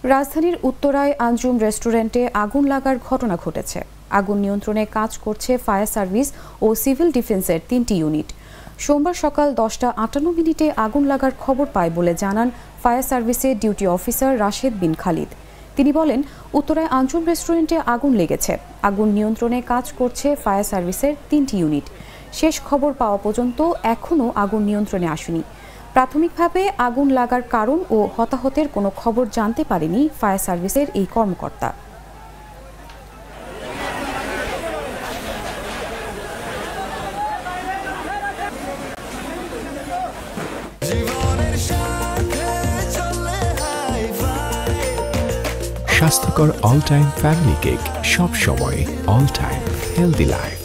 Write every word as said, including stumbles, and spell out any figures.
রাজধানীর উত্তরায় আঞ্জুম রেস্টুরেন্টে আগুন লাগার ঘটনা ঘটেছে। আগুন নিয়ন্ত্রণে কাজ করছে ফায়ার সার্ভিস ও সিভিল ডিফেন্সের তিনটি ইউনিট। সোমবার সকাল দশটা আটান্ন মিনিটে আগুন লাগার খবর পায় বলে জানান ফায়ার সার্ভিসের ডিউটি অফিসার রাশেদ বিন খালিদ। তিনি বলেন, উত্তরায় আঞ্জুম রেস্টুরেন্টে আগুন লেগেছে। আগুন নিয়ন্ত্রণে কাজ করছে ফায়ার সার্ভিসের তিনটি ইউনিট। শেষ খবর পাওয়া পর্যন্ত এখনও আগুন নিয়ন্ত্রণে আসেনি। প্রাথমিকভাবে আগুন লাগার কারণ ও হতাহতের কোনো খবর জানতে পারেনি ফায়ার সার্ভিসের এই কর্মকর্তা। স্বাস্থ্যকর অল টাইম ফ্যামিলি কেক, সব সময় অল টাইম হেলদি লাইফ।